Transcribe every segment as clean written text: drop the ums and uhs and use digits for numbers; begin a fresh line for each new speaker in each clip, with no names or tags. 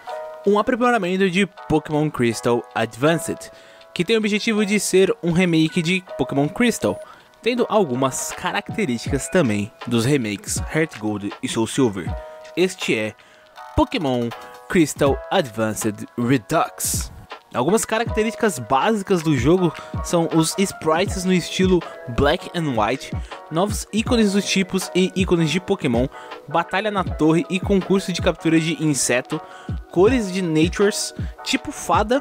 um aprimoramento de Pokémon Crystal Advanced, que tem o objetivo de ser um remake de Pokémon Crystal, tendo algumas características também dos remakes Heart Gold e Soul Silver. Este é Pokémon Crystal Advanced Redux. Algumas características básicas do jogo são os sprites no estilo Black and White, novos ícones dos tipos e ícones de Pokémon, batalha na torre e concurso de captura de inseto, cores de Natures, tipo fada,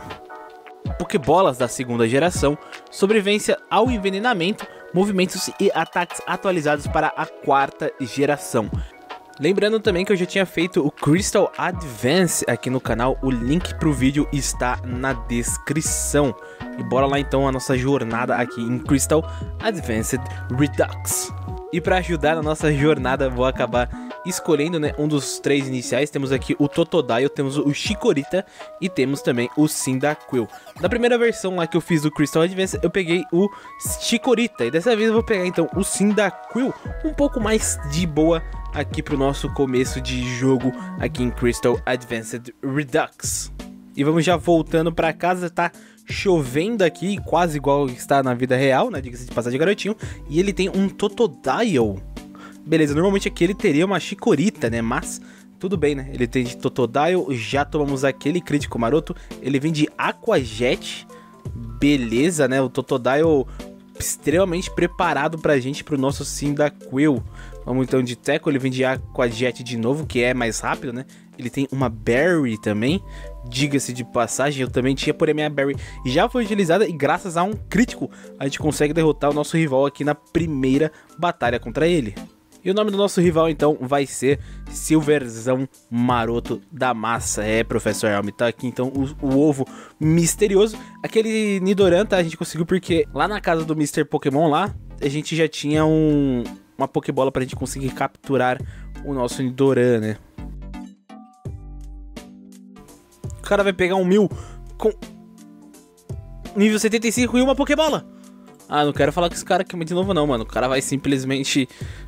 Pokébolas da segunda geração, sobrevivência ao envenenamento, movimentos e ataques atualizados para a quarta geração. Lembrando também que eu já tinha feito o Crystal Advance aqui no canal, o link para o vídeo está na descrição. E bora lá então a nossa jornada aqui em Crystal Advanced Redux. E para ajudar na nossa jornada, vou acabar escolhendo, né, um dos três iniciais. Temos aqui o Totodile, temos o Chikorita e temos também o Cyndaquil. Na primeira versão lá que eu fiz do Crystal Advance, eu peguei o Chikorita. E dessa vez eu vou pegar então o Cyndaquil, um pouco mais de boa aqui pro nosso começo de jogo aqui em Crystal Advanced Redux. E vamos já voltando para casa, tá chovendo aqui, quase igual está na vida real, né, diga-se de passagem, garotinho. E ele tem um Totodile. Beleza, normalmente aqui ele teria uma Chikorita, né, mas tudo bem, né, ele tem de Totodile. Já tomamos aquele crítico maroto, ele vem de Aqua Jet. Beleza, né, o Totodile extremamente preparado pra gente, pro nosso Cyndaquil. Vamos então de Teco, ele vem de Aqua Jet de novo, que é mais rápido, né? Ele tem uma Berry também, diga-se de passagem, eu também tinha, porém minha Berry já foi utilizada e graças a um crítico a gente consegue derrotar o nosso rival aqui na primeira batalha contra ele. E o nome do nosso rival então vai ser Silverzão Maroto da Massa. É, Professor Elm, tá aqui então o ovo misterioso. Aquele Nidoran, tá, a gente conseguiu porque lá na casa do Mr. Pokémon lá, a gente já tinha uma Pokébola pra gente conseguir capturar o nosso Nidoran, né? O cara vai pegar um 1000 com nível 75 e uma Pokébola. Ah, não quero falar com esse cara aqui de novo não, mano. O cara vai simplesmente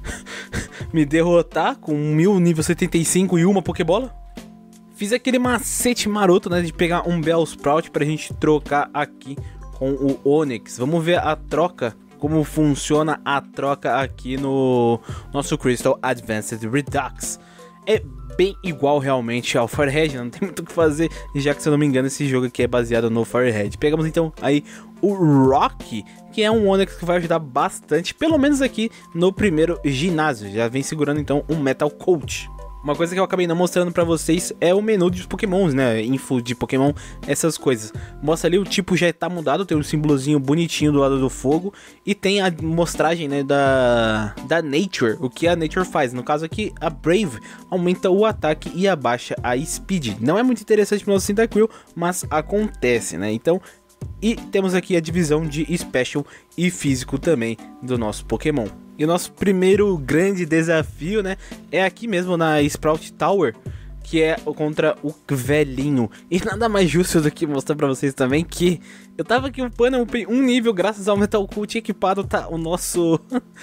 me derrotar com 1000 nível 75 e uma Pokébola. Fiz aquele macete maroto, né, de pegar um Bellsprout pra gente trocar aqui com o Onix. Vamos ver a troca, como funciona a troca aqui no nosso Crystal Advanced Redux. É bem igual realmente ao Firehead, não tem muito o que fazer, já que, se eu não me engano, esse jogo aqui é baseado no Firehead. Pegamos então aí o Rock, que é um Onix que vai ajudar bastante, pelo menos aqui no primeiro ginásio. Já vem segurando então um Metal Coat. Uma coisa que eu acabei não mostrando pra vocês é o menu dos Pokémons, né? Info de Pokémon, essas coisas. Mostra ali, o tipo já tá mudado, tem um símbolozinho bonitinho do lado do fogo. E tem a mostragem, né, da Nature, o que a Nature faz. No caso aqui, a Brave aumenta o ataque e abaixa a Speed. Não é muito interessante pro nosso Cyndaquil, mas acontece, né? Então, e temos aqui a divisão de Special e Físico também do nosso Pokémon. E o nosso primeiro grande desafio, né, é aqui mesmo na Sprout Tower, que é contra o velhinho. E nada mais justo do que mostrar pra vocês também que eu tava aqui upando um nível graças ao Metal Cult equipado, tá? O nosso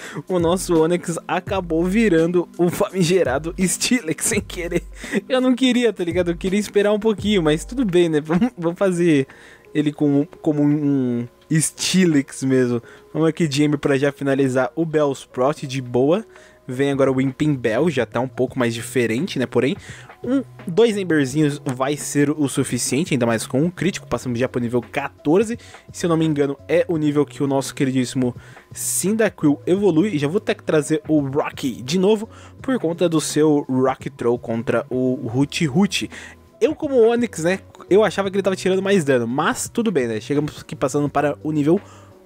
Onix acabou virando o famigerado Steelix sem querer. Eu não queria, tá ligado? Eu queria esperar um pouquinho, mas tudo bem, né? Vamos fazer ele como um Steelix mesmo. Vamos aqui de Ember pra já finalizar o Bellsprout de boa. Vem agora o Weeping Bell, já tá um pouco mais diferente, né? Porém, 2 Emberzinhos vai ser o suficiente, ainda mais com um crítico. Passamos já pro nível 14. Se eu não me engano, é o nível que o nosso queridíssimo Cyndaquil evolui. E já vou ter que trazer o Rocky de novo, por conta do seu Rock Throw contra o Hoot. Eu, como Onix, né, eu achava que ele tava tirando mais dano, mas tudo bem, né? Chegamos aqui passando para o nível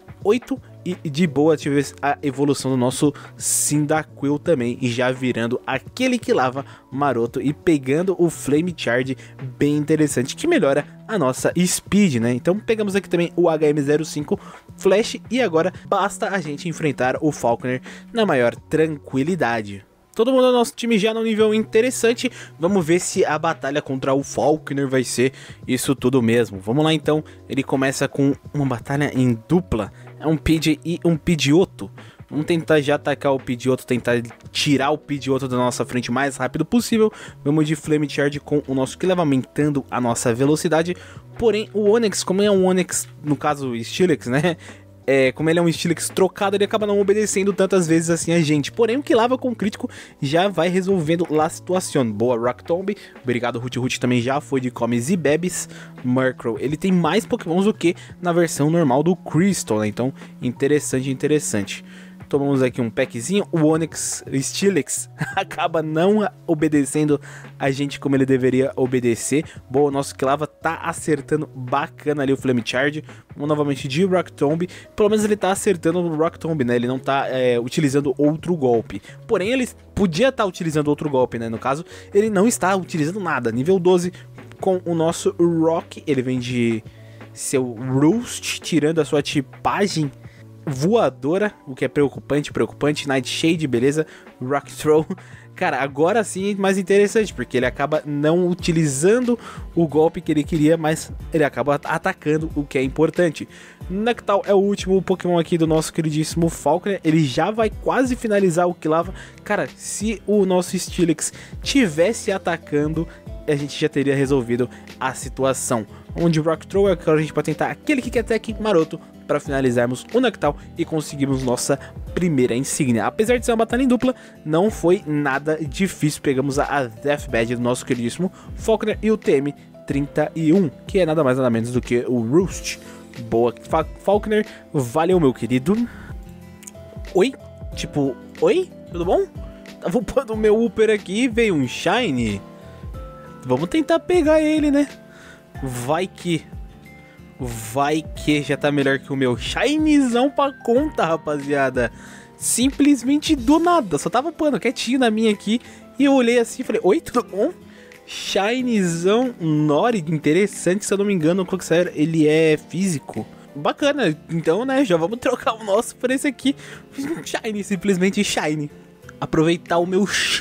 8 e de boa tive a evolução do nosso Cyndaquil também, e já virando aquele que lava maroto e pegando o Flame Charge bem interessante, que melhora a nossa Speed, né? Então pegamos aqui também o HM05 Flash e agora basta a gente enfrentar o Falconer na maior tranquilidade. Todo mundo do nosso time já no nível interessante. Vamos ver se a batalha contra o Falconer vai ser isso tudo mesmo. Vamos lá então. Ele começa com uma batalha em dupla. É um Pidgey e um Pidgeotto. Vamos tentar já atacar o Pidgeotto, tentar tirar o Pidgeotto da nossa frente o mais rápido possível. Vamos de Flame Charge com o nosso Kilava, aumentando a nossa velocidade. Porém, o Onix, como é um Onix, no caso o Steelix, né? Como ele é um Steelix trocado, ele acaba não obedecendo tantas vezes assim a gente. Porém, o Kilava com crítico já vai resolvendo a situação. Boa, Rock Tomb. Obrigado, Root também já foi de Comes e Bebes. Murkrow, ele tem mais pokémons do que na versão normal do Crystal, né? Então, interessante. Tomamos aqui um packzinho, o Onix Steelix acaba não obedecendo a gente como ele deveria obedecer. Boa, o nosso Kilava tá acertando bacana ali o Flame Charge. Vamos novamente de Rock Tomb, pelo menos ele tá acertando o Rock Tomb, né? Ele não tá utilizando outro golpe. Porém, ele podia estar utilizando outro golpe, né? No caso, ele não está utilizando nada. Nível 12 com o nosso Rock, ele vem de seu Roost, tirando a sua tipagem voadora, o que é preocupante, Nightshade, beleza, Rock Throw, cara, agora sim é mais interessante, porque ele acaba não utilizando o golpe que ele queria, mas ele acaba atacando, o que é importante. Noctowl é o último Pokémon aqui do nosso queridíssimo Falkner, ele já vai quase finalizar o Kilava. Cara, se o nosso Steelix tivesse atacando, a gente já teria resolvido a situação. Onde o Rock Throw, agora a gente pode tentar aquele Kick Attack maroto para finalizarmos o Noctowl e conseguirmos nossa primeira insígnia. Apesar de ser uma batalha em dupla, não foi nada difícil. Pegamos a Death Badge do nosso queridíssimo Falkner e o TM31, que é nada mais nada menos do que o Roost. Boa, Falkner, valeu, meu querido. Oi? Tipo, oi? Tudo bom? Tava upando o meu Upper aqui e veio um Shiny. Vamos tentar pegar ele, né? Vai que já tá melhor que o meu. Shinizão pra conta, rapaziada. Simplesmente do nada. Só tava upando quietinho na minha aqui. E eu olhei assim e falei, oi, tudo bom? Shinizão Nori, interessante, se eu não me engano, o Quagsire, ele é físico. Bacana, então, né, já vamos trocar o nosso por esse aqui. Shiny, simplesmente Shiny. Aproveitar o meu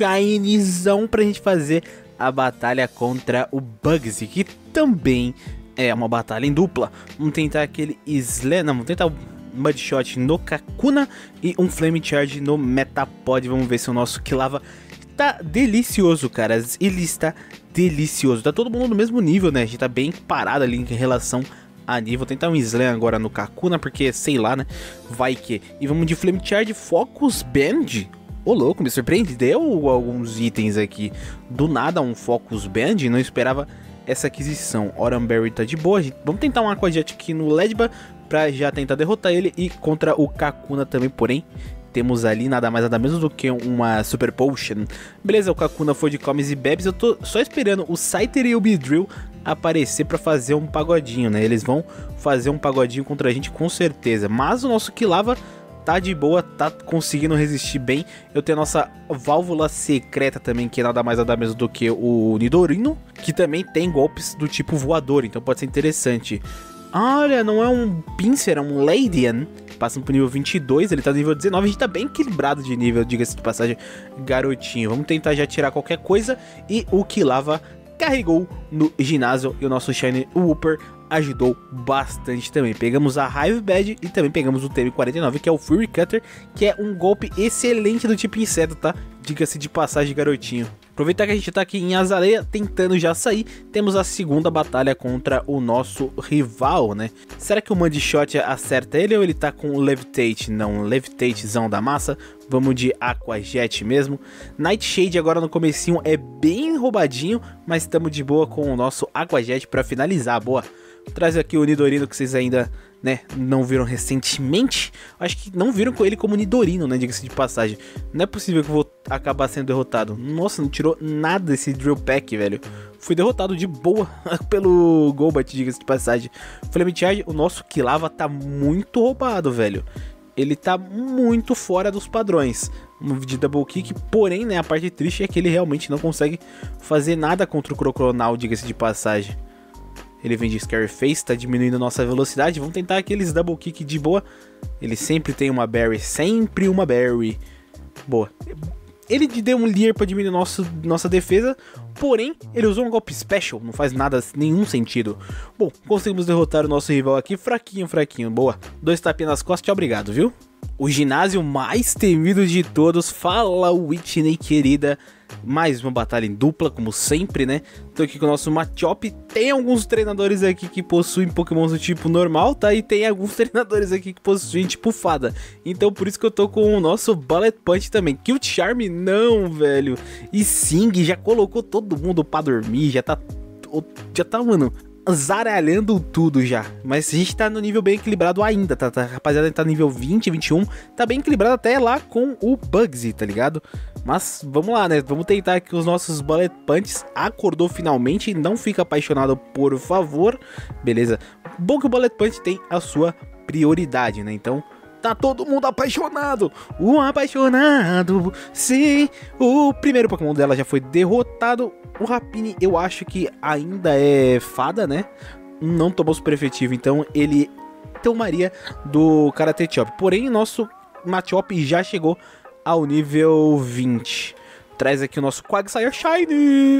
Shinizão pra gente fazer a batalha contra o Bugsy, que também é uma batalha em dupla. Vamos tentar aquele Slam, não, vamos tentar o Mudshot no Kakuna e um Flame Charge no Metapod. Vamos ver se o nosso Kilava tá delicioso, cara. Ele está delicioso. Tá todo mundo no mesmo nível, né? A gente tá bem parado ali em relação a nível. Vou tentar um Slam agora no Kakuna, porque sei lá, né? Vai que. E vamos de Flame Charge, Focus Band. Ô, louco, me surpreendeu alguns itens aqui. Do nada um Focus Band, não esperava essa aquisição. Oranberry tá de boa. Vamos tentar um Aqua Jet aqui no Ledba pra já tentar derrotar ele. E contra o Kakuna também, porém temos ali nada mais nada menos do que uma Super Potion. Beleza, o Kakuna foi de Comes e Bebes. Eu tô só esperando o Scyther e o Beedrill aparecer pra fazer um pagodinho, né? Eles vão fazer um pagodinho contra a gente com certeza. Mas o nosso Kilava tá de boa, tá conseguindo resistir bem. Eu tenho a nossa válvula secreta também, que é nada mais nada menos do que o Nidorino, que também tem golpes do tipo voador, então pode ser interessante. Olha, não é um Pinsir, é um Ladian, passando pro nível 22, ele tá no nível 19, a gente tá bem equilibrado de nível, diga-se de passagem, garotinho. Vamos tentar já tirar qualquer coisa, e o Kilava carregou no ginásio, e o nosso Shiny Wooper ajudou bastante também. Pegamos a Hive Badge e também pegamos o TM49, que é o Fury Cutter, que é um golpe excelente do tipo inseto, tá? Diga-se de passagem, garotinho. Aproveitar que a gente tá aqui em Azaleia, tentando já sair, temos a segunda batalha contra o nosso rival, né? Será que o Mudshot acerta ele ou ele tá com o Levitate? Não, Levitatezão da massa. Vamos de Aqua Jet mesmo. Nightshade agora no comecinho é bem roubadinho, mas estamos de boa com o nosso Aqua Jet pra finalizar. Boa. Traz aqui o Nidorino que vocês ainda, né, não viram recentemente. Acho que não viram com ele como Nidorino, né, diga-se de passagem. Não é possível que eu vou acabar sendo derrotado. Nossa, não tirou nada esse Drill Pack, velho. Fui derrotado de boa pelo Golbat, diga-se de passagem. Flame Charge, o nosso Kilava tá muito roubado, velho. Ele tá muito fora dos padrões de Double Kick, porém, né, a parte triste é que ele realmente não consegue fazer nada contra o Croconaw, diga-se de passagem. Ele vem de Scareface, tá diminuindo nossa velocidade. Vamos tentar aqueles Double Kick de boa. Ele sempre tem uma Berry, sempre uma Berry. Boa. Ele deu um Leer pra diminuir nossa defesa, porém, ele usou um golpe Special, não faz nada, nenhum sentido. Bom, conseguimos derrotar o nosso rival aqui, fraquinho. Boa. 2 tapinhas nas costas, tchau, obrigado, viu? O ginásio mais temido de todos. Fala, Whitney querida. Mais uma batalha em dupla, como sempre, né? Tô aqui com o nosso Machop. Tem alguns treinadores aqui que possuem pokémons do tipo normal, tá? E tem alguns treinadores aqui que possuem tipo fada. Então por isso que eu tô com o nosso Bullet Punch também. Kill Charm não, velho. E Sing já colocou todo mundo pra dormir. Já tá, mano, zaralhando tudo já. Mas a gente tá no nível bem equilibrado ainda, tá? Rapaziada, a gente tá no nível 20, 21. Tá bem equilibrado até lá com o Bugsy, tá ligado? Mas vamos lá, né? Vamos tentar que os nossos Bullet Punches acordou finalmente. Não fica apaixonado, por favor. Beleza. Bom que o Bullet Punch tem a sua prioridade, né? Então tá todo mundo apaixonado. Um apaixonado. Sim. O primeiro Pokémon dela já foi derrotado. O Rapini, eu acho que ainda é fada, né? Não tomou super efetivo, então ele tomaria do Karate Chop. Porém, nosso Machop já chegou ao nível 20. Traz aqui o nosso Quagsire Shiny.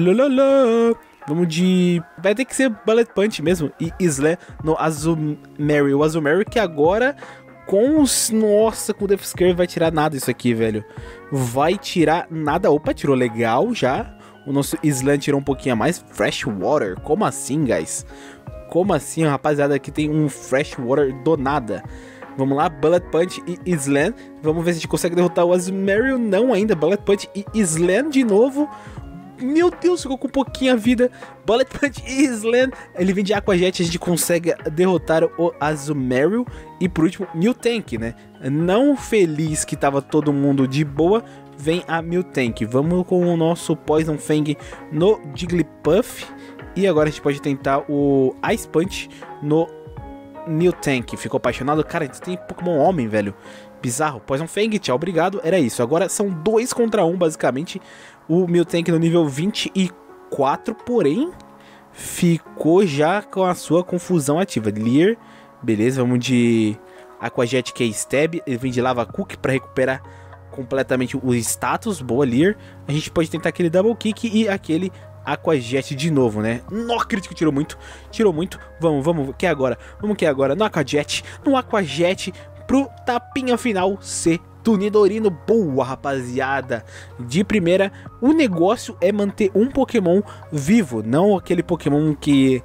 Lalala. Vamos de... vai ter que ser Bullet Punch mesmo. E Slam no Azumarill. O Azumarill que agora com os... nossa, com o Death Scare vai tirar nada isso aqui, velho. Vai tirar nada. Opa, tirou legal já. O nosso Slam tirou um pouquinho a mais. Fresh Water. Como assim, guys? Como assim, rapaziada? Aqui tem um Fresh Water do nada. Vamos lá, Bullet Punch e Slam. Vamos ver se a gente consegue derrotar o Azumarill. Não ainda, Bullet Punch e Slam de novo. Meu Deus, ficou com pouquinha vida. Bullet Punch e Slam. Ele vem de Aqua Jet, a gente consegue derrotar o Azumarill. E por último, Miltank, né? Não feliz que tava todo mundo de boa, vem a Miltank. Vamos com o nosso Poison Fang no Jigglypuff. E agora a gente pode tentar o Ice Punch no Miltank. Ficou apaixonado? Cara, a gente tem Pokémon homem, velho. Bizarro. Poison Fang, tchau, obrigado. Era isso. Agora são 2 contra 1, basicamente. O Miltank no nível 24, porém, ficou já com a sua confusão ativa. Leer, beleza, vamos de Aqua Jet, que é Stab. Ele vem de Lava Cook para recuperar completamente o status. Boa, Leer. A gente pode tentar aquele Double Kick e aquele Aqua Jet de novo, né? No crítico, tirou muito. Tirou muito. Vamos, que é agora? Vamos que é agora? No Aqua Jet. No Aqua Jet pro tapinha final ser do Nidorino. Boa, rapaziada. De primeira, o negócio é manter um Pokémon vivo, não aquele Pokémon que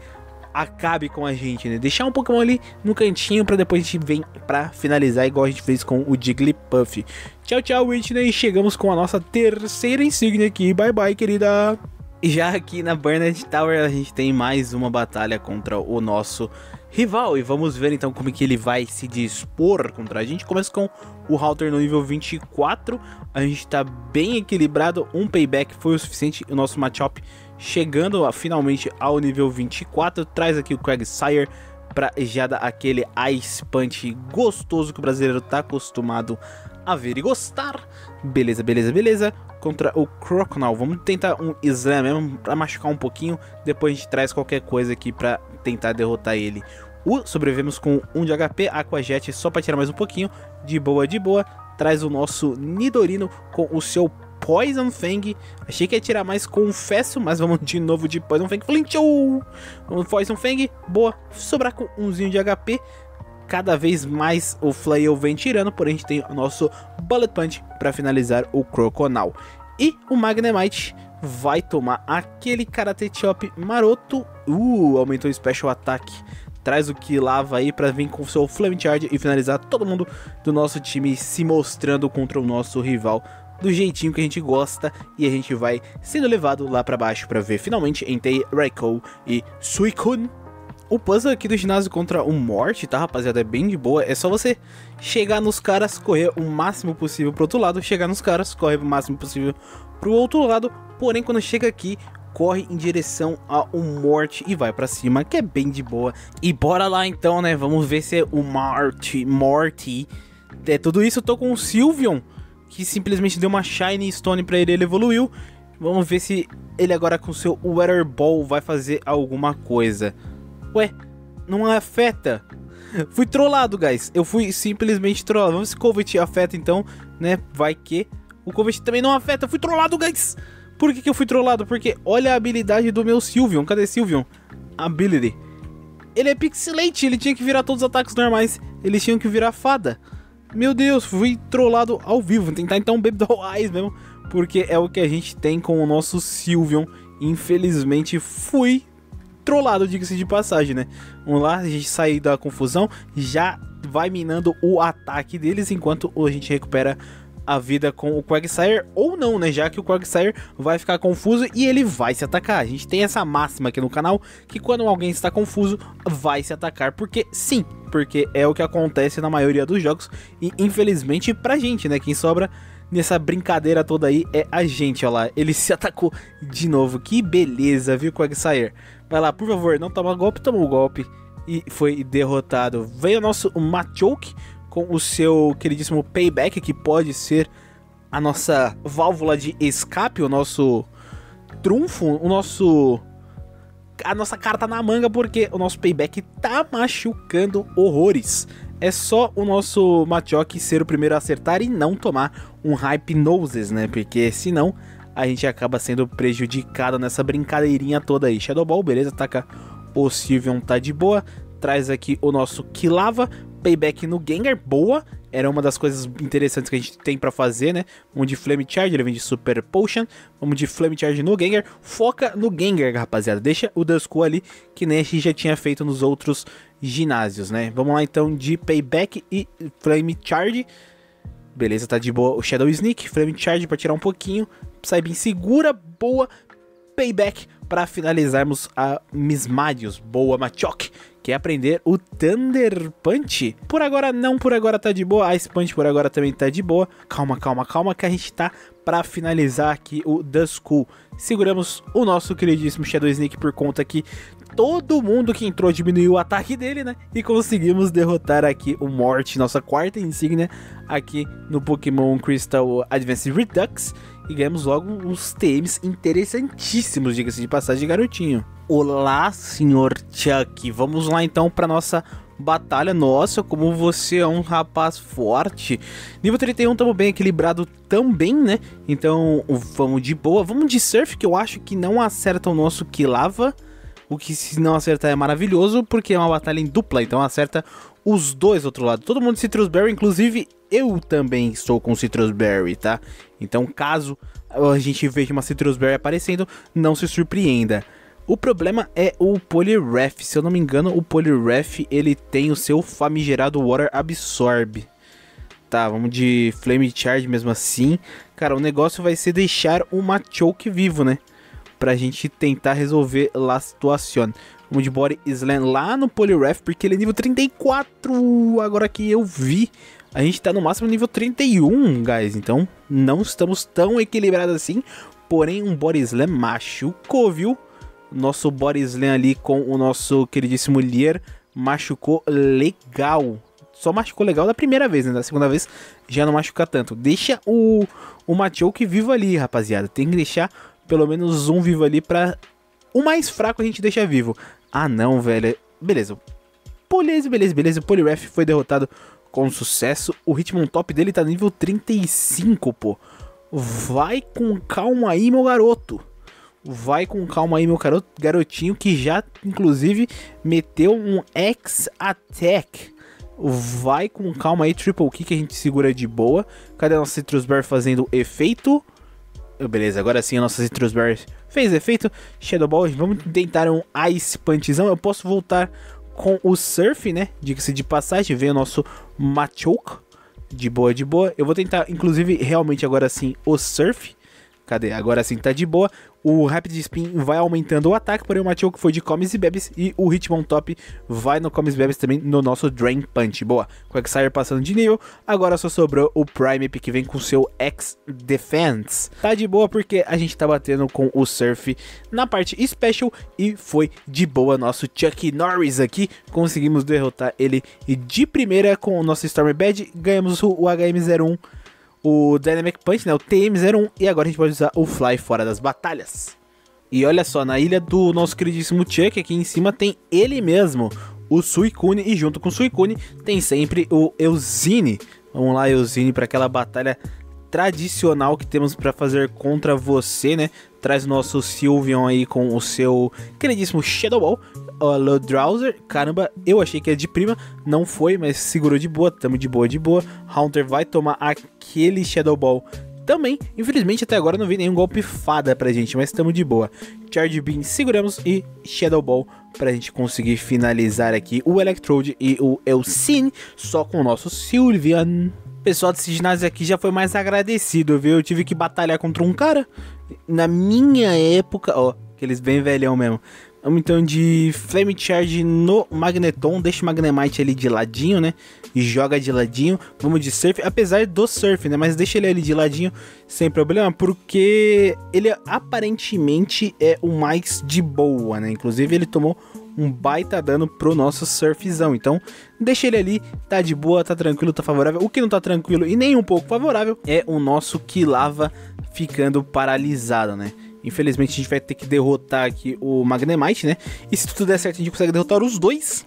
acabe com a gente, né? Deixar um Pokémon ali no cantinho pra depois a gente vem pra finalizar, igual a gente fez com o Jigglypuff. Tchau, tchau, Whitney. Chegamos com a nossa terceira insígnia aqui. Bye, bye, querida. E já aqui na Burnet Tower a gente tem mais uma batalha contra o nosso rival. E vamos ver então como que ele vai se dispor contra a gente. Começa com o Halter no nível 24. A gente tá bem equilibrado. Um payback foi o suficiente. O nosso Machop chegando finalmente ao nível 24. Traz aqui o Quagsire pra já dar aquele Ice Punch gostoso que o brasileiro tá acostumado a ver e gostar. Beleza, beleza, beleza. Contra o Croconaw, vamos tentar um Slam mesmo pra machucar um pouquinho. Depois a gente traz qualquer coisa aqui pra tentar derrotar ele. Sobrevivemos com 1 de HP, Aqua Jet só pra tirar mais um pouquinho. De boa, de boa. Traz o nosso Nidorino com o seu Poison Fang. Achei que ia tirar mais, confesso, mas vamos de novo de Poison Fang. Flinchou! Vamos Poison Fang, boa. Sobrar com 1zinho de HP. Cada vez mais o Flail vem tirando, porém a gente tem o nosso Bullet Punch para finalizar o Croconaw. E o Magnemite vai tomar aquele Karate Chop maroto. Aumentou o Special Attack. Traz o Kilava aí para vir com o seu Flame Charge e finalizar todo mundo do nosso time se mostrando contra o nosso rival do jeitinho que a gente gosta. E a gente vai sendo levado lá para baixo para ver finalmente Entei, Raikou e Suicune. O puzzle aqui do ginásio contra o Morte, tá, rapaziada, é bem de boa. É só você chegar nos caras, correr o máximo possível pro outro lado. Chegar nos caras, correr o máximo possível pro outro lado. Porém, quando chega aqui, corre em direção ao Morte e vai pra cima, que é bem de boa. E bora lá então, né, vamos ver se é o Morty. É tudo isso, eu tô com o Sylveon, que simplesmente deu uma Shiny Stone pra ele, ele evoluiu. Vamos ver se ele agora com o seu Weather Ball vai fazer alguma coisa. Ué, não afeta. Fui trollado, guys. Eu fui simplesmente trollado. Vamos ver se o Covet afeta então, né? Vai que o Covet também não afeta. Fui trollado, guys. Por que eu fui trollado? Porque olha a habilidade do meu Sylveon. Cadê Sylveon? Ability. Ele é Pixelate. Ele tinha que virar todos os ataques normais. Eles tinham que virar fada. Meu Deus, fui trollado ao vivo. Vou tentar então Baby Doll Eyes mesmo, porque é o que a gente tem com o nosso Sylveon. Infelizmente fui trollado, diga-se de passagem, né? Vamos lá, a gente sair da confusão, já vai minando o ataque deles, enquanto a gente recupera a vida com o Quagsire, ou não, né? Já que o Quagsire vai ficar confuso e ele vai se atacar. A gente tem essa máxima aqui no canal, que quando alguém está confuso, vai se atacar, porque sim, porque é o que acontece na maioria dos jogos, e infelizmente pra gente, né? Quem sobra nessa brincadeira toda aí é a gente, ó lá. Ele se atacou de novo, que beleza, viu, Quagsire? Vai lá, por favor, não toma golpe, tomou o golpe e foi derrotado. Veio o nosso Machoke com o seu queridíssimo Payback, que pode ser a nossa válvula de escape, o nosso trunfo, a nossa carta na manga, porque o nosso Payback tá machucando horrores. É só o nosso Machoke ser o primeiro a acertar e não tomar um Hypnosis, né? Porque senão a gente acaba sendo prejudicado nessa brincadeirinha toda aí. Shadow Ball, beleza, ataca o Sylveon, tá de boa. Traz aqui o nosso Quilava, Payback no Gengar, boa. Era uma das coisas interessantes que a gente tem pra fazer, né? Vamos de Flame Charge, ele vem de Super Potion. Vamos de Flame Charge no Gengar. Foca no Gengar, rapaziada. Deixa o Duskull ali, que nem a gente já tinha feito nos outros ginásios, né? Vamos lá então de Payback e Flame Charge. Beleza, tá de boa o Shadow Sneak. Flame Charge pra tirar um pouquinho. Sai bem segura, boa. Payback para finalizarmos a Mismadius. Boa, Machoke. Quer aprender o Thunder Punch? Por agora não, por agora tá de boa. Ice Punch por agora também tá de boa. Calma, calma, calma, que a gente tá pra finalizar aqui o Duskull. Seguramos o nosso queridíssimo Shadow Sneak por conta que todo mundo que entrou diminuiu o ataque dele, né? E conseguimos derrotar aqui o Morty, nossa quarta insígnia aqui no Pokémon Crystal Advanced Redux. E ganhamos logo uns TMs interessantíssimos, diga-se de passagem, garotinho. Olá, senhor Chuck. Vamos lá então para nossa batalha. Nossa, como você é um rapaz forte. Nível 31, estamos bem equilibrado também, né? Então vamos de boa. Vamos de Surf, que eu acho que não acerta o nosso Quilava. O que se não acertar é maravilhoso, porque é uma batalha em dupla, então acerta os dois do outro lado. Todo mundo de Citrus Berry, inclusive eu também estou com Citrus Berry, tá? Então caso a gente veja uma Citrus Berry aparecendo, não se surpreenda. O problema é o Poliwrath. Se eu não me engano, o Poliwrath ele tem o seu famigerado Water Absorb. Tá, vamos de Flame Charge mesmo assim. Cara, o negócio vai ser deixar o Machoke vivo, né? Pra gente tentar resolver a situação. Vamos de Body Slam lá no Poliwrath, porque ele é nível 34. Agora que eu vi, a gente tá no máximo nível 31, guys. Então não estamos tão equilibrados assim. Porém, um Body Slam machucou, viu? Nosso Body Slam ali com o nosso queridíssimo Leer machucou legal. Só machucou legal da primeira vez, né? Da segunda vez já não machuca tanto. Deixa o Machoke vivo ali, rapaziada. Tem que deixar pelo menos um vivo ali pra... O mais fraco a gente deixa vivo. Ah, não, velho. Beleza. Beleza. O Poliwrath foi derrotado com sucesso. O Hitmontop dele tá nível 35, pô. Vai com calma aí, meu garoto. Vai com calma aí, meu garotinho, que já, inclusive, meteu um X-Attack. Vai com calma aí, Triple Kick, que a gente segura de boa. Cadê a nossa Citrus Berry fazendo efeito? Beleza, agora sim a nossa Citrus Berry fez efeito. Shadow Ball, vamos tentar um Ice Punchzão. Eu posso voltar com o Surf, né? Diga-se de passagem, vem o nosso Machoke. De boa. Eu vou tentar, inclusive, realmente agora sim o Surf. Cadê? Agora sim tá de boa. O Rapid Spin vai aumentando o ataque, porém o Machoke foi de Comes e Bebes. E o Hitmontop vai no Comes e Bebes também no nosso Drain Punch. Boa. Quagsire passando de nível. Agora só sobrou o Primeape, que vem com seu X-Defense. Tá de boa porque a gente tá batendo com o Surf na parte Special. E foi de boa nosso Chuck Norris aqui. Conseguimos derrotar ele de primeira com o nosso Storm Badge. Ganhamos o HM01. O Dynamic Punch, né, o TM01, e agora a gente pode usar o Fly fora das batalhas. E olha só, na ilha do nosso queridíssimo Chuck, aqui em cima tem ele mesmo, o Suicune, e junto com o Suicune tem sempre o Eusine. Vamos lá, Eusine, para aquela batalha tradicional que temos para fazer contra você, né? Traz o nosso Sylveon aí com o seu queridíssimo Shadow Ball. Lodrowser. Caramba, eu achei que era de prima. Não foi, mas segurou de boa. Tamo de boa, de boa. Haunter vai tomar aquele Shadow Ball também. Infelizmente até agora não vi nenhum golpe fada pra gente, mas tamo de boa. Charge Beam seguramos e Shadow Ball pra gente conseguir finalizar aqui o Electrode e o Elsine só com o nosso Sylveon. O pessoal desse ginásio aqui já foi mais agradecido, viu? Eu tive que batalhar contra um cara na minha época, ó, aqueles bem velhão mesmo. Vamos então de Flame Charge no Magneton, deixa o Magnemite ali de ladinho, né? E joga de ladinho. Vamos de Surf, apesar do Surf, né? Mas deixa ele ali de ladinho sem problema, porque ele aparentemente é o mais de boa, né? Inclusive ele tomou um baita dano pro nosso Surfzão. Então deixa ele ali, tá de boa, tá tranquilo, tá favorável. O que não tá tranquilo e nem um pouco favorável é o nosso Quilava ficando paralisado, né? Infelizmente a gente vai ter que derrotar aqui o Magnemite, né? E se tudo der certo a gente consegue derrotar os dois.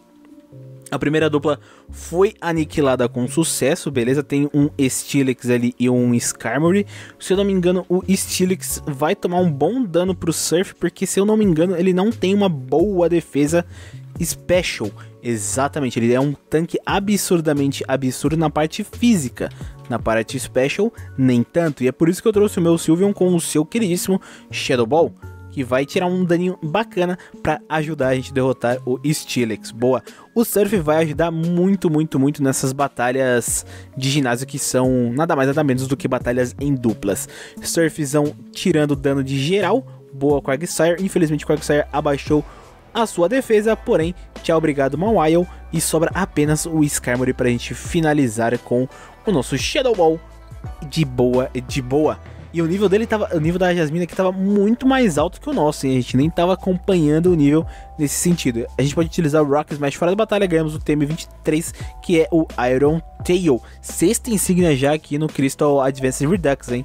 A primeira dupla foi aniquilada com sucesso, beleza? Tem um Steelix ali e um Skarmory. Se eu não me engano, o Steelix vai tomar um bom dano pro Surf, porque se eu não me engano, ele não tem uma boa defesa Special. Exatamente, ele é um tanque absurdamente absurdo na parte física. Na parte Special, nem tanto. E é por isso que eu trouxe o meu Sylveon com o seu queridíssimo Shadow Ball, que vai tirar um daninho bacana para ajudar a gente a derrotar o Steelix. Boa. O Surf vai ajudar muito nessas batalhas de ginásio, que são nada mais nada menos do que batalhas em duplas. Surfzão tirando dano de geral. Boa, Quagsire. Infelizmente, Quagsire abaixou a sua defesa, porém, tchau, obrigado, Mawile. E sobra apenas o Skarmory pra gente finalizar com o nosso Shadow Ball. De boa, de boa. E o nível dele tava, o nível da Jasmine aqui tava muito mais alto que o nosso, hein? A gente nem tava acompanhando o nível nesse sentido. A gente pode utilizar o Rock Smash fora da batalha, ganhamos o TM23, que é o Iron Tail. Sexta insígnia já aqui no Crystal Advanced Redux, hein?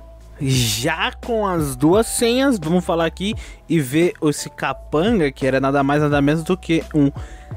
Já com as duas senhas, vamos falar aqui e ver esse capanga, que era nada mais nada menos do que um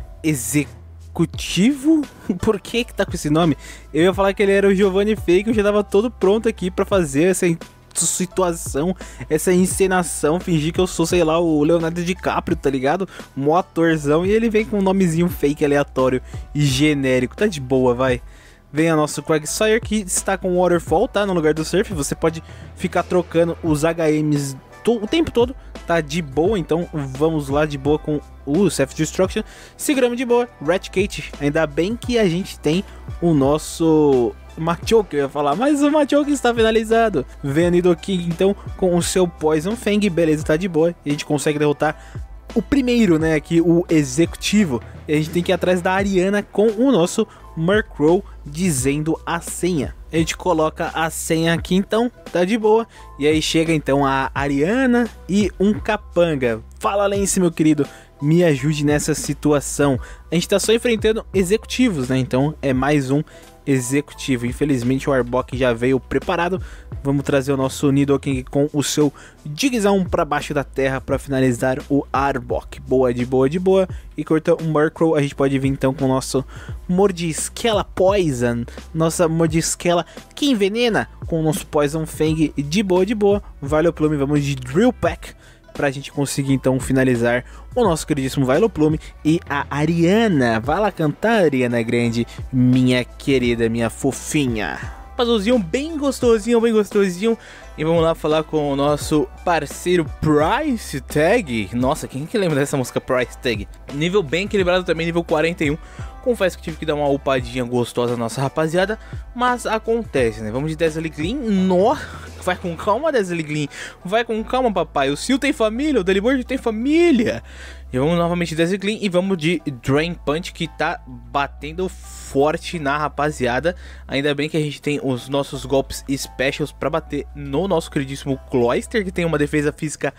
executivo. Por que tá com esse nome? Eu ia falar que ele era o Giovanni Fake, eu já tava todo pronto aqui pra fazer essa situação, essa encenação, fingir que eu sou, sei lá, o Leonardo DiCaprio, tá ligado? Mó atorzão, e ele vem com um nomezinho fake, aleatório e genérico. Tá de boa, vai. Vem o nosso Quagsire, que está com Waterfall, tá? No lugar do Surf. Você pode ficar trocando os HMs o tempo todo, tá de boa. Então vamos lá de boa com o Self-Destruction. Seguramos de boa. Raticate, ainda bem que a gente tem o nosso Machoke, eu ia falar, mas o Machoke está finalizado. Vem a Nidoking então com o seu Poison Fang, beleza, tá de boa. E a gente consegue derrotar o primeiro, né, aqui, o executivo. E a gente tem que ir atrás da Ariana com o nosso Murkrow dizendo a senha. A gente coloca a senha aqui então, tá de boa. E aí chega então a Ariana e um capanga. Fala, Lance, meu querido, me ajude nessa situação. A gente tá só enfrentando executivos, né, então é mais um executivo. Infelizmente o Arbok já veio preparado. Vamos trazer o nosso Nidoking com o seu Digzão para baixo da terra para finalizar o Arbok. Boa, de boa, de boa. E cortando um Murkrow, a gente pode vir então com o nosso Mordisquela Poison. Nossa Mordisquela que envenena com o nosso Poison Fang. De boa, de boa. Valeu, Plume, vamos de Drill Peck pra gente conseguir então finalizar o nosso queridíssimo Vileplume e a Ariana. Vai lá cantar, Ariana Grande, minha querida, minha fofinha. Puzzlezinho bem gostosinho, bem gostosinho. E vamos lá falar com o nosso parceiro Price Tag. Nossa, quem que lembra dessa música Price Tag? Nível bem equilibrado também, nível 41. Confesso que tive que dar uma upadinha gostosa na nossa rapaziada, mas acontece, né? Vamos de Dazzling. Nó, vai com calma, Dazzling. Vai com calma, papai. O Sil tem família, o Delibird tem família. E vamos novamente de Dazzling e vamos de Drain Punch, que tá batendo forte na rapaziada. Ainda bem que a gente tem os nossos golpes specials pra bater no nosso queridíssimo Cloyster, que tem uma defesa física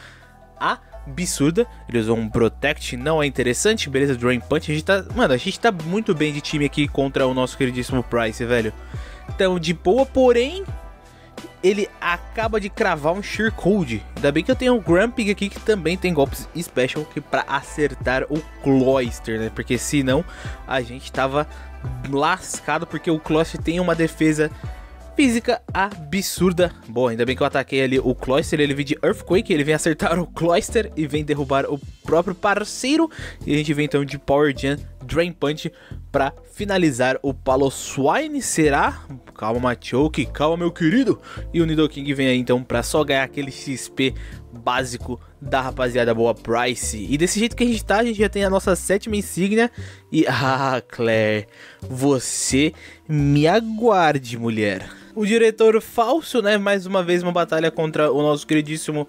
absurda. Ele usou um Protect, não é interessante, beleza, Drain Punch. A gente tá, mano, a gente tá muito bem de time aqui contra o nosso queridíssimo Price, velho. Então, de boa, porém, ele acaba de cravar um Sheer Cold. Ainda bem que eu tenho o Grumpig aqui, que também tem golpes special que pra acertar o Cloyster, né? Porque senão a gente tava lascado, porque o Cloyster tem uma defesa física absurda. Bom, ainda bem que eu ataquei ali o Cloyster, ele vem de Earthquake, ele vem acertar o Cloyster e vem derrubar o próprio parceiro. E a gente vem então de Power Gen, Drain Punch pra finalizar o Piloswine, será? Calma, Machoke, calma, meu querido. E o Nidoking vem aí então pra só ganhar aquele XP básico da rapaziada boa Price. E desse jeito que a gente tá, a gente já tem a nossa 7ª insígnia. E, Claire, você me aguarde, mulher. O diretor falso, né? Mais uma vez uma batalha contra o nosso queridíssimo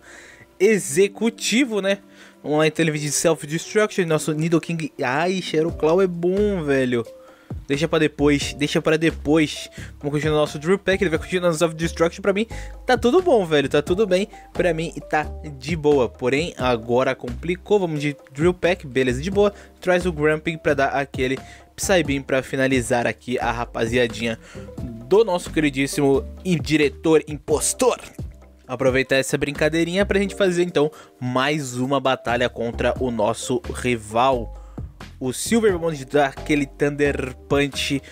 executivo, né? Vamos lá, então ele vem de Self-Destruction. Nosso Nidoking. Ai, Shadow Claw é bom, velho. Deixa pra depois, deixa pra depois. Vamos continuar nosso Drill Peck, ele vai continuar no Self-Destruction. Pra mim, tá tudo bom, velho, tá tudo bem. Pra mim, tá de boa. Porém, agora complicou. Vamos de Drill Peck, beleza, de boa. Traz o Grumpig pra dar aquele Psybeam pra finalizar aqui a rapaziadinha do nosso queridíssimo diretor impostor. Aproveitar essa brincadeirinha pra gente fazer, então, mais uma batalha contra o nosso rival. O Silver, vamos dar aquele Thunder Punch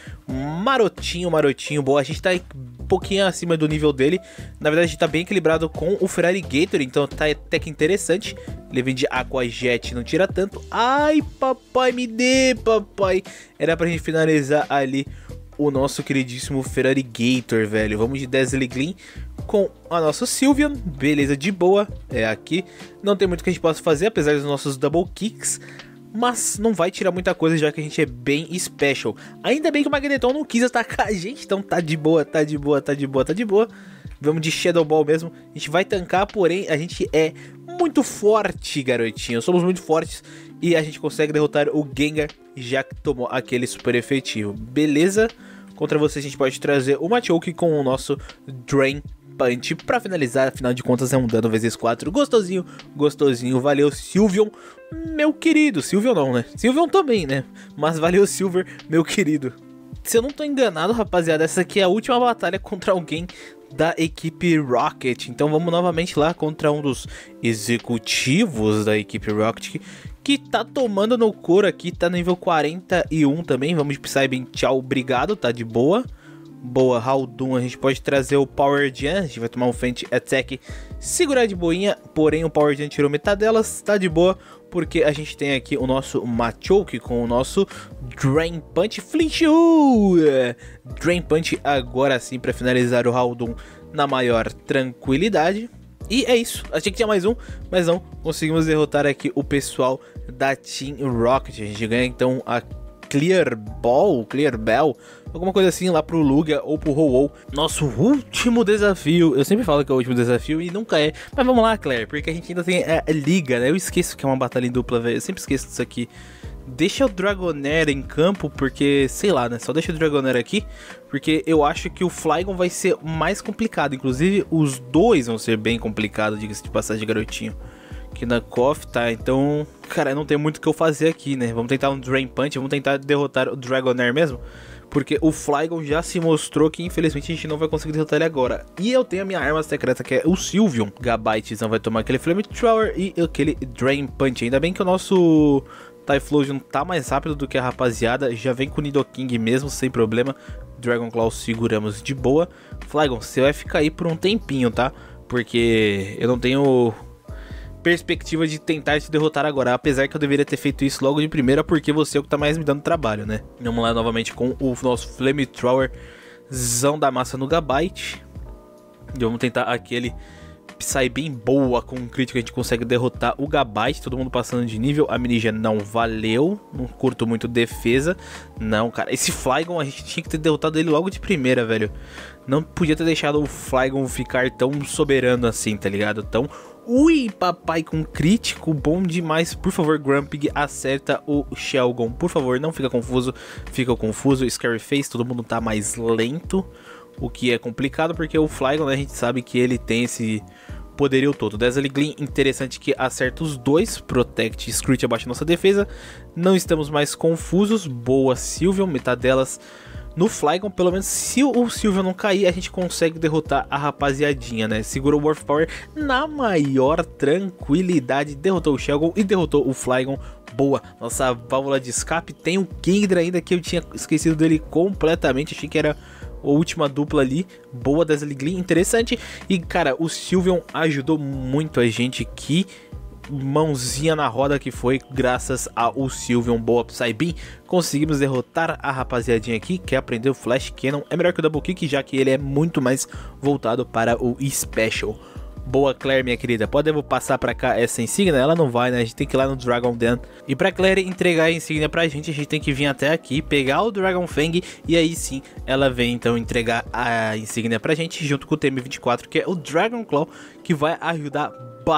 marotinho, boa. A gente tá um pouquinho acima do nível dele. Na verdade, a gente tá bem equilibrado com o Feraligatr, então tá até que interessante. Ele vem de Aqua Jet, não tira tanto. Ai, papai, me dê, papai. Era pra gente finalizar ali o nosso queridíssimo Feraligatr, velho. Vamos de Dazzling com a nossa Sylveon, beleza, de boa. É aqui, não tem muito que a gente possa fazer, apesar dos nossos Double Kicks. Mas não vai tirar muita coisa, já que a gente é bem special. Ainda bem que o Magneton não quis atacar a gente, então tá de boa, tá de boa, tá de boa, tá de boa. Vamos de Shadow Ball mesmo, a gente vai tancar, porém a gente é muito forte, garotinho. Somos muito fortes e a gente consegue derrotar o Gengar, já que tomou aquele super efetivo. Beleza? Contra você a gente pode trazer o Machoke com o nosso Drain Punch pra finalizar. Afinal de contas é um dano vezes 4, gostosinho, gostosinho. Valeu, Sylveon, meu querido. Sylveon não, né? Sylveon também, né? Mas valeu, Silver, meu querido. Se eu não tô enganado, rapaziada, essa aqui é a última batalha contra alguém da equipe Rocket. Então vamos novamente lá contra um dos executivos da equipe Rocket, que tá tomando no couro aqui, tá no nível 41 também. Vamos de Psybeam, tchau, obrigado, tá de boa. Boa, Haldun, a gente pode trazer o Power Gen, a gente vai tomar um Feint Attack, segurar de boinha, porém o Power Gen tirou metade delas, tá de boa, porque a gente tem aqui o nosso Machoke com o nosso Drain Punch, Drain Punch agora sim para finalizar o Haldun na maior tranquilidade. E é isso, achei que tinha mais um, mas não, conseguimos derrotar aqui o pessoal da Team Rocket. A gente ganha então a Clear Bell, alguma coisa assim lá pro Lugia ou pro Ho-Oh. Nosso último desafio, eu sempre falo que é o último desafio e nunca é, mas vamos lá, Claire, porque a gente ainda tem a liga, né? Eu esqueço que é uma batalha em dupla, velho, eu sempre esqueço disso aqui. Deixa o Dragonair em campo, porque, sei lá, né, só deixa o Dragonair aqui, porque eu acho que o Flygon vai ser mais complicado, inclusive os dois vão ser bem complicados, diga-se de passagem, garotinho. Aqui na KOF, tá, então, cara, não tem muito o que eu fazer aqui, né, vamos tentar um Drain Punch, vamos tentar derrotar o Dragonair mesmo, porque o Flygon já se mostrou que infelizmente a gente não vai conseguir derrotar ele agora. E eu tenho a minha arma secreta, que é o Sylveon. Gabaitezão vai tomar aquele Flamethrower e aquele Drain Punch, ainda bem que o nosso Typhlosion tá mais rápido do que a rapaziada, já vem com o Nidoking mesmo, sem problema. Dragon Claw seguramos de boa. Flygon, você vai ficar aí por um tempinho, tá? Porque eu não tenho perspectiva de tentar te derrotar agora, apesar que eu deveria ter feito isso logo de primeira, porque você é o que tá mais me dando trabalho, né? Vamos lá novamente com o nosso Flamethrower zão da massa no Gabite. E vamos tentar aquele Psybeam boa, com um crítico a gente consegue derrotar o Gabite, todo mundo passando de nível. A Minigia não valeu, não curto muito defesa. Não, cara, esse Flygon a gente tinha que ter derrotado ele logo de primeira, velho. Não podia ter deixado o Flygon ficar tão soberano assim, tá ligado? Então, ui, papai, com crítico, bom demais. Por favor, Grumpig, acerta o Shelgon, por favor, não fica confuso. Fica confuso, Scary Face, todo mundo tá mais lento, o que é complicado, porque o Flygon, né, a gente sabe que ele tem esse poderio todo. Dazzling, interessante que acerta os dois, Protect e Screech abaixa nossa defesa. Não estamos mais confusos, boa Sylveon, metade delas no Flygon. Pelo menos se o Sylveon não cair, a gente consegue derrotar a rapaziadinha, né? Segura o Warp Power na maior tranquilidade, derrotou o Shelgon e derrotou o Flygon. Boa, nossa válvula de escape. Tem o Kingdra ainda, que eu tinha esquecido dele completamente, achei que era a última dupla ali. Boa Dazzling, interessante. E cara, o Sylveon ajudou muito a gente. Que mãozinha na roda que foi graças ao Sylveon. Boa Psybeam, conseguimos derrotar a rapaziadinha aqui que aprendeu Flash Cannon. É melhor que o Double Kick, já que ele é muito mais voltado para o Special. Boa, Claire, minha querida. Pode eu passar pra cá essa insígnia? Ela não vai, né? A gente tem que ir lá no Dragon Den. E pra Claire entregar a insígnia pra gente tem que vir até aqui, pegar o Dragon Fang. E aí sim, ela vem então entregar a insígnia pra gente, junto com o TM24, que é o Dragon Claw, que vai ajudar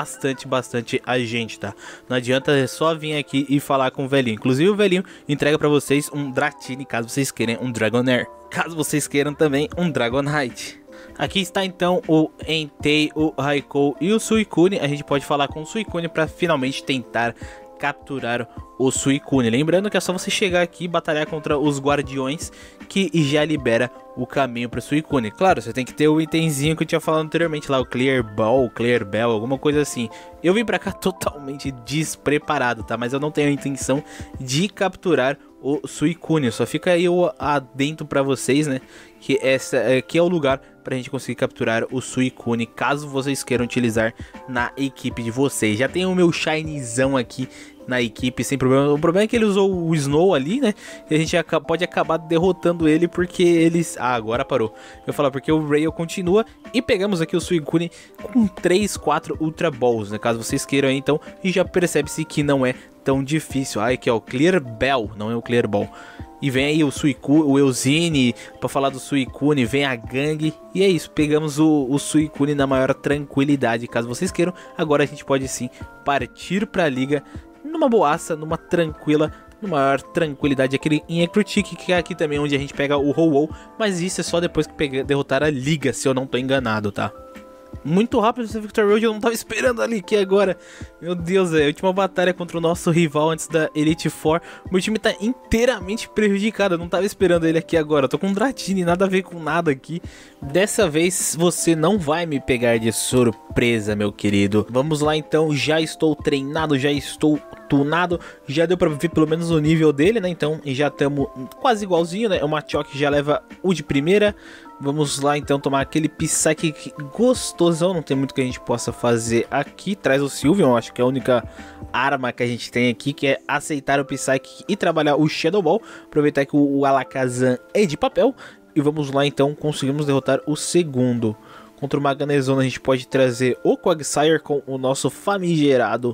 bastante a gente, tá? Não adianta só vir aqui e falar com o velhinho. Inclusive o velhinho entrega pra vocês um Dratini, caso vocês queiram um Dragonair. Caso vocês queiram também um Dragonite. Aqui está então o Entei, o Raikou e o Suicune. A gente pode falar com o Suicune para finalmente tentar capturar o Suicune. Lembrando que é só você chegar aqui e batalhar contra os guardiões, que já libera o caminho para o Suicune. Claro, você tem que ter o itemzinho que eu tinha falado anteriormente lá, o Clear Bell, alguma coisa assim. Eu vim para cá totalmente despreparado, tá? Mas eu não tenho a intenção de capturar o Suicune. Só fica aí o adentro para vocês, né? Que aqui é o lugar pra gente conseguir capturar o Suicune, caso vocês queiram utilizar na equipe de vocês. Já tem o meu Shinezão aqui na equipe sem problema. O problema é que ele usou o Snow ali, né? E a gente pode acabar derrotando ele porque eles... Ah, agora parou. Eu falo porque o Rail continua e pegamos aqui o Suicune com 3, 4 Ultra Balls, né? Caso vocês queiram aí, então, e já percebe-se que não é tão difícil. Ah, aqui ó, o Clear Bell, não é o Clear Ball. E vem aí o Suicune, o Eusine, pra falar do Suicune, vem a gangue. E é isso, pegamos o Suicune na maior tranquilidade. Caso vocês queiram, agora a gente pode sim partir pra liga numa boaça, numa tranquila, numa maior tranquilidade. Aquele em Ecrutic, que é aqui também onde a gente pega o Ho-Oh. Mas isso é só depois que derrotar a liga, se eu não tô enganado, tá? Muito rápido esse Victor Road, eu não tava esperando ali que agora. Meu Deus, é a última batalha contra o nosso rival antes da Elite Four. Meu time tá inteiramente prejudicado, eu não tava esperando ele aqui agora. Eu tô com um Dratini, nada a ver com nada aqui. Dessa vez você não vai me pegar de surpresa, meu querido. Vamos lá então, já estou treinado, já estou tunado. Já deu pra ver pelo menos o nível dele, né? Então já estamos quase igualzinho, né? O Machoke já leva o de primeira. Vamos lá então tomar aquele Psyche gostosão. Não tem muito que a gente possa fazer aqui. Traz o Sylveon, acho que é a única arma que a gente tem aqui, que é aceitar o Psyche e trabalhar o Shadow Ball. Aproveitar que o Alakazam é de papel. E vamos lá então, conseguimos derrotar o segundo. Contra o Magnezone a gente pode trazer o Quagsire com o nosso famigerado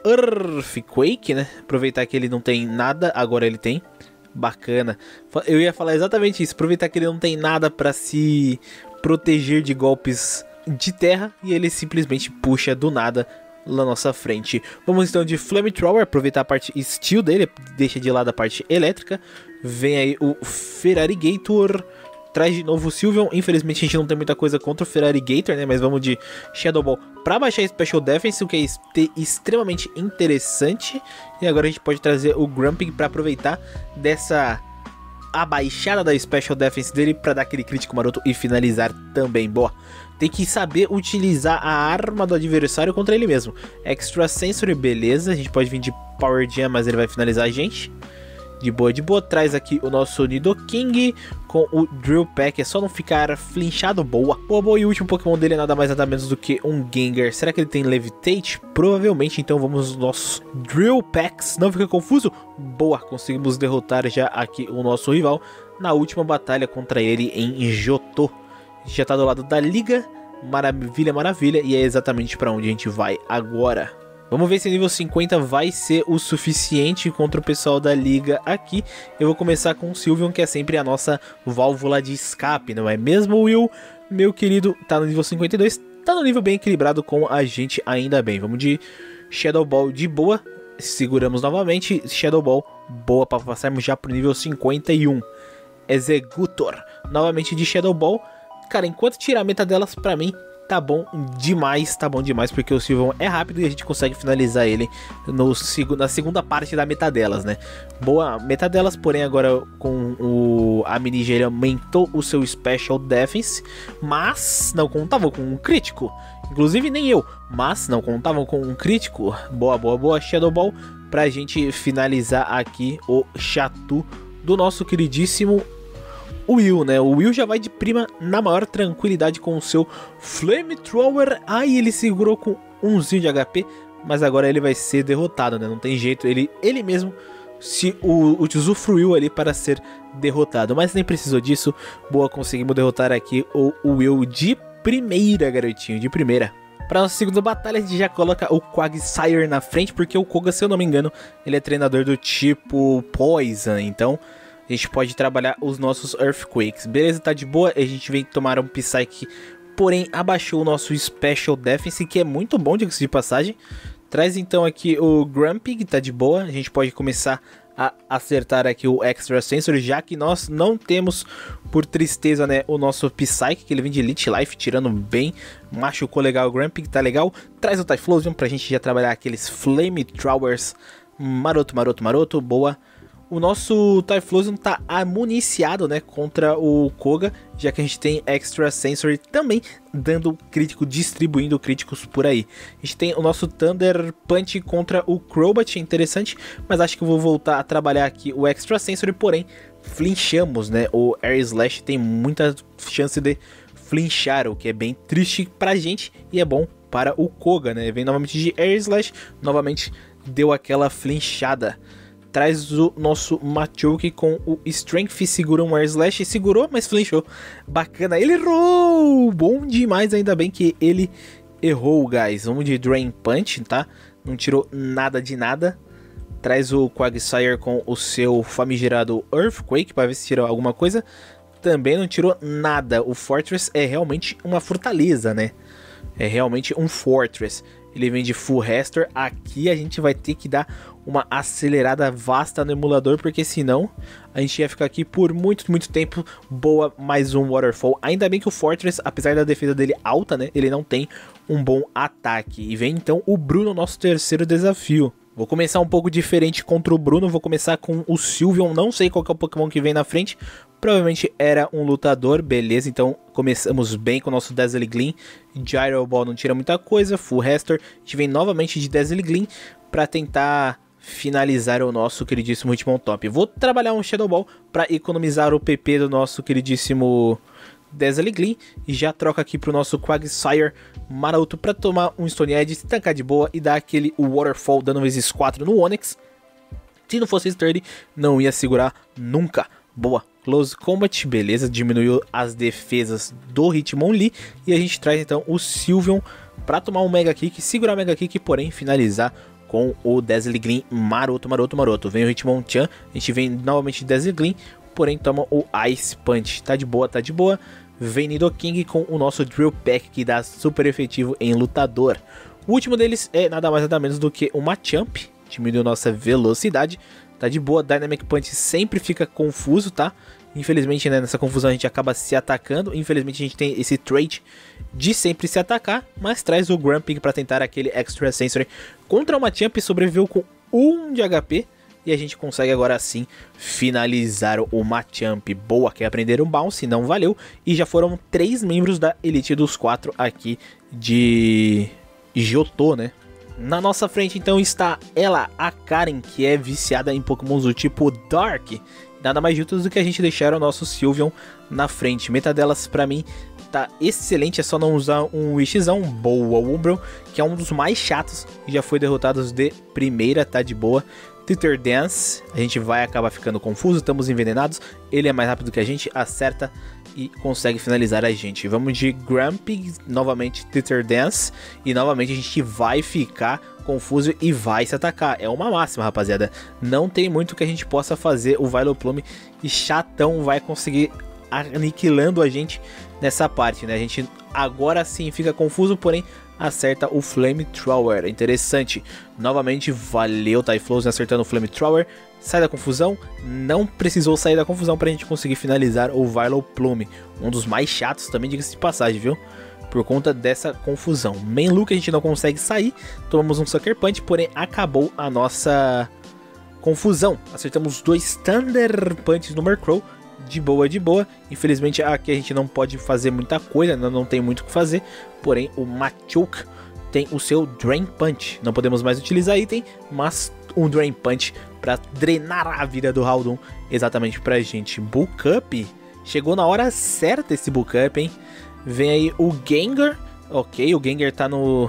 Earthquake, né? Aproveitar que ele não tem nada, agora ele tem. Bacana. Eu ia falar exatamente isso. Aproveitar que ele não tem nada para se proteger de golpes de terra e ele simplesmente puxa do nada na nossa frente. Vamos então de Flamethrower, aproveitar a parte Steel dele, deixa de lado a parte elétrica. Vem aí o Feraligatr. Traz de novo o Sylveon. Infelizmente a gente não tem muita coisa contra o Feraligatr, né? Mas vamos de Shadow Ball para baixar Special Defense, o que é extremamente interessante. E agora a gente pode trazer o Grumpig para aproveitar dessa abaixada da Special Defense dele para dar aquele crítico maroto e finalizar também. Boa. Tem que saber utilizar a arma do adversário contra ele mesmo. Extra Sensory, beleza. A gente pode vir de Power Jam, mas ele vai finalizar a gente. De boa, traz aqui o nosso Nidoking com o Drill Peck, é só não ficar flinchado, boa. E o último Pokémon dele é nada mais nada menos do que um Gengar. Será que ele tem Levitate? Provavelmente, então vamos nos nossos Drill Packs, não fica confuso? Boa, conseguimos derrotar já aqui o nosso rival na última batalha contra ele em Johto. A gente já tá do lado da liga, maravilha, e é exatamente para onde a gente vai agora. Vamos ver se nível 50 vai ser o suficiente contra o pessoal da liga aqui. Eu vou começar com o Sylveon, que é sempre a nossa válvula de escape, não é mesmo, Will? Meu querido, tá no nível 52, tá no nível bem equilibrado com a gente, ainda bem. Vamos de Shadow Ball de boa, seguramos novamente, Shadow Ball, boa para passarmos já pro nível 51. Executor, novamente de Shadow Ball. Cara, enquanto tirar a meta delas, pra mim tá bom demais, porque o Sylveon é rápido e a gente consegue finalizar ele na segunda parte da meta delas, né? Boa meta delas, porém agora com a Minigia ele aumentou o seu Special Defense, mas não contavam com um crítico, inclusive nem eu, mas não contavam com um crítico. Boa, Shadow Ball pra gente finalizar aqui o Xatu do nosso queridíssimo Will, né? O Will já vai de prima na maior tranquilidade com o seu Flamethrower. Aí ele segurou com 1zinho de HP mas agora ele vai ser derrotado, né? Não tem jeito, ele mesmo se usufruiu ali para ser derrotado, mas nem precisou disso. Boa, conseguimos derrotar aqui o Will de primeira, garotinho, de primeira. Para nossa segunda batalha, a gente já coloca o Quagsire na frente, porque o Koga, se eu não me engano, ele é treinador do tipo Poison, então a gente pode trabalhar os nossos Earthquakes. Beleza, tá de boa, a gente vem tomar um Psyche, porém abaixou o nosso Special Defense, que é muito bom, diga-se de passagem. Traz então aqui o Grumpy, que tá de boa, a gente pode começar a acertar aqui o Extra Sensory, já que nós não temos, por tristeza, né, o nosso Psyche, que ele vem de Elite Life, tirando bem, machucou legal o Grumpy, que tá legal. Traz o Typhlosion pra gente já trabalhar aqueles Flamethrowers maroto, boa. O nosso Typhlosion tá municiado, né, contra o Koga, já que a gente tem Extra Sensory também dando crítico, distribuindo críticos por aí. A gente tem o nosso Thunder Punch contra o Crobat, interessante, mas acho que eu vou voltar a trabalhar aqui o Extra Sensory, porém flinchamos, né, o Air Slash tem muita chance de flinchar, o que é bem triste pra gente e é bom para o Koga, né, vem novamente de Air Slash, novamente deu aquela flinchada. Traz o nosso Machoke com o Strength, segura um Air Slash, segurou, mas flinchou. Bacana, ele errou! Bom demais, ainda bem que ele errou, guys. Vamos de Drain Punch, tá? Não tirou nada de nada. Traz o Quagsire com o seu famigerado Earthquake, para ver se tira alguma coisa. Também não tirou nada. O Fortress é realmente uma fortaleza, né? É realmente um Fortress. Ele vem de Full Restore. Aqui a gente vai ter que dar uma acelerada vasta no emulador, porque senão a gente ia ficar aqui por muito tempo. Boa, mais um Waterfall. Ainda bem que o Fortress, apesar da defesa dele alta, né, ele não tem um bom ataque. E vem então o Bruno, nosso terceiro desafio. Vou começar um pouco diferente contra o Bruno, vou começar com o Sylveon, não sei qual que é o Pokémon que vem na frente, provavelmente era um lutador, beleza, então começamos bem com o nosso Dazzle Gleam, Gyro Ball não tira muita coisa, Full Restore, a gente vem novamente de Dazzle Gleam para tentar finalizar o nosso queridíssimo Hitmontop. Vou trabalhar um Shadow Ball para economizar o PP do nosso queridíssimo Dazzle Gleam e já troca aqui pro nosso Quagsire maroto para tomar um Stone Edge, se tancar de boa e dar aquele Waterfall dando vezes 4 no Onix. Se não fosse Sturdy, não ia segurar nunca. Boa, Close Combat, beleza, diminuiu as defesas do Hitmonlee e a gente traz então o Sylveon para tomar um Mega Kick, segurar o Mega Kick, porém finalizar com o Dazzle Gleam maroto. Vem o Hitmonchan, a gente vem novamente de Dazzle Gleam, porém toma o Ice Punch, tá de boa. Vem Nidoking com o nosso Drill Peck, que dá super efetivo em lutador. O último deles é nada mais nada menos do que o Machamp, diminuiu nossa velocidade, tá de boa. Dynamic Punch sempre fica confuso, tá? Infelizmente, né, nessa confusão a gente acaba se atacando, infelizmente a gente tem esse trait de sempre se atacar, mas traz o Grumpy para tentar aquele Extra Sensory contra o Machamp, sobreviveu com 1 de HP. E a gente consegue agora sim finalizar o Machamp. Boa, quer aprender um Bounce? Não valeu. E já foram 3 membros da Elite dos 4 aqui de Johto, né? Na nossa frente então está ela, a Karen, que é viciada em Pokémons do tipo Dark. Nada mais justo do que a gente deixar o nosso Sylveon na frente. Meta delas pra mim tá excelente, é só não usar um Wishzão. Boa, o Umbreon, que é um dos mais chatos, já foi derrotado de primeira, tá de boa. Twitter Dance, a gente vai acabar ficando confuso, estamos envenenados, ele é mais rápido que a gente, acerta e consegue finalizar a gente. Vamos de Grumpy, novamente Twitter Dance, e novamente a gente vai ficar confuso e vai se atacar. É uma máxima, rapaziada, não tem muito que a gente possa fazer. O Vileplume e chatão vai conseguir aniquilando a gente nessa parte, né? A gente agora sim fica confuso, porém acerta o Flamethrower, interessante. Novamente, valeu Typhlosion acertando o Flamethrower. Sai da confusão, não precisou sair da confusão pra gente conseguir finalizar o Vileplume. Um dos mais chatos também, diga-se de passagem, viu? Por conta dessa confusão. Mainlu que a gente não consegue sair, tomamos um Sucker Punch, porém acabou a nossa confusão. Acertamos 2 Thunder Punches no Murkrow. De boa. Infelizmente aqui a gente não pode fazer muita coisa, não tem muito o que fazer. Porém o Machoke tem o seu Drain Punch. Não podemos mais utilizar item, mas um Drain Punch para drenar a vida do Haldon exatamente pra gente. Bulk Up, chegou na hora certa esse Bulk Up, hein? Vem aí o Gengar, ok, o Gengar tá no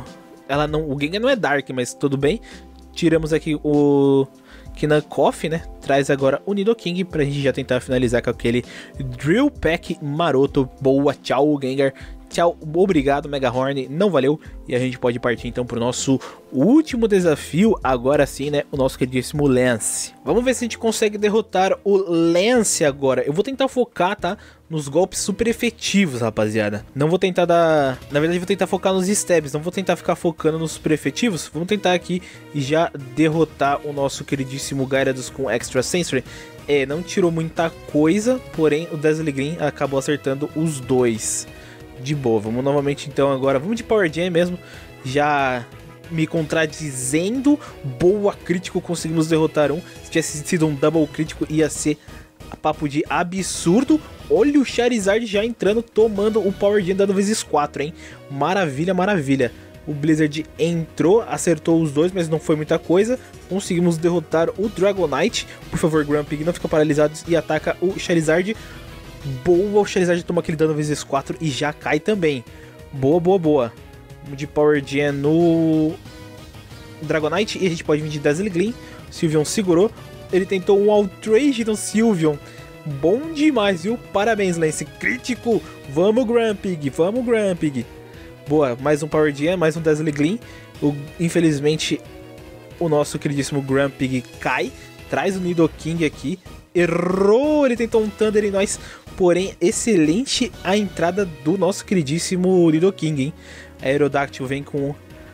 ela não, o Gengar não é Dark, mas tudo bem. Tiramos aqui o Kinakoff, né? Traz agora o Nidoking pra gente já tentar finalizar com aquele Drill Peck maroto. Boa, tchau Gengar. Tchau, obrigado Mega Horn, não valeu. E a gente pode partir então pro nosso último desafio, agora sim, né, o nosso queridíssimo Lance. Vamos ver se a gente consegue derrotar o Lance agora. Eu vou tentar focar, tá, nos golpes super efetivos, rapaziada. Não vou tentar dar... Na verdade, vou tentar focar nos stabs, não vou tentar ficar focando nos super efetivos. Vamos tentar aqui já derrotar o nosso queridíssimo Gyarados com Extra Sensory. Não tirou muita coisa, porém o Dazzle Green acabou acertando os dois. De boa, vamos novamente então agora, vamos de Power Jam mesmo, já me contradizendo. Boa, crítico, conseguimos derrotar um. Se tivesse sido um double crítico ia ser papo de absurdo. Olha o Charizard já entrando, tomando o Power Jam dando vezes 4, hein? Maravilha, maravilha. O Blizzard entrou, acertou os dois, mas não foi muita coisa. Conseguimos derrotar o Dragonite. Por favor, Grumpig, não fica paralisado e ataca o Charizard. Boa, o Charizard toma aquele dano vezes 4 e já cai também. Boa, boa, boa. Vamos de Power Jam no Dragonite e a gente pode vir de Dazzle Gleam. Sylveon segurou. Ele tentou um Outrage no Sylveon. Bom demais, viu? Parabéns, Lance. Crítico. Vamos, Grumpig. Vamos, Grumpig. Boa, mais um Power Jam, mais um Dazzle Gleam. Infelizmente, o nosso queridíssimo Grumpig cai. Traz o Nidoking aqui. Errou, ele tentou um Thunder em nós, porém excelente a entrada do nosso queridíssimo Nidoking, hein? A Aerodactyl vem com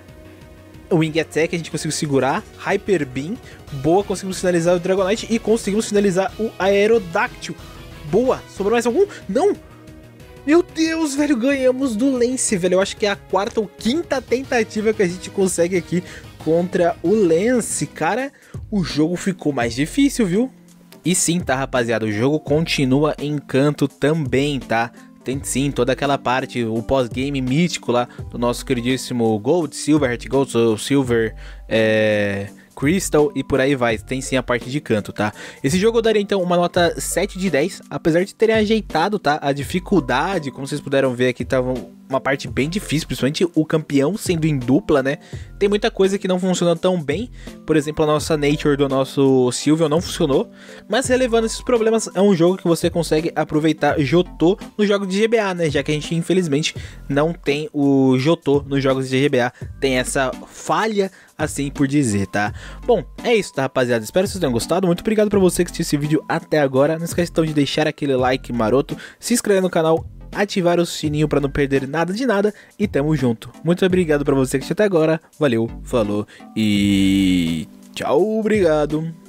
o Wing Attack, a gente conseguiu segurar, Hyper Beam, boa, conseguimos finalizar o Dragonite e conseguimos finalizar o Aerodactyl. Boa, sobrou mais algum? Não! Meu Deus, velho, ganhamos do Lance, velho, eu acho que é a quarta ou quinta tentativa que a gente consegue aqui contra o Lance, cara, o jogo ficou mais difícil, viu? E sim, tá, rapaziada, o jogo continua em Kanto também, tá? Tem sim toda aquela parte, o pós-game mítico lá do nosso queridíssimo Gold, Silver, Heart Gold, Silver, Crystal e por aí vai. Tem sim a parte de Kanto, tá? Esse jogo eu daria então uma nota 7 de 10, apesar de terem ajeitado, tá? A dificuldade, como vocês puderam ver aqui, tava uma parte bem difícil, principalmente o campeão sendo em dupla, né? Tem muita coisa que não funciona tão bem, por exemplo, a nossa Nature do nosso Sylveon não funcionou, mas relevando esses problemas, é um jogo que você consegue aproveitar Jotô no jogo de GBA, né? Já que a gente infelizmente não tem o Jotô nos jogos de GBA, tem essa falha, assim por dizer, tá? Bom, é isso, tá, rapaziada? Espero que vocês tenham gostado. Muito obrigado pra você que assistiu esse vídeo até agora. Não esquece então de deixar aquele like maroto, se inscrever no canal, ativar o sininho pra não perder nada de nada e tamo junto. Muito obrigado pra você que assistiu até agora. Valeu, falou e tchau, obrigado.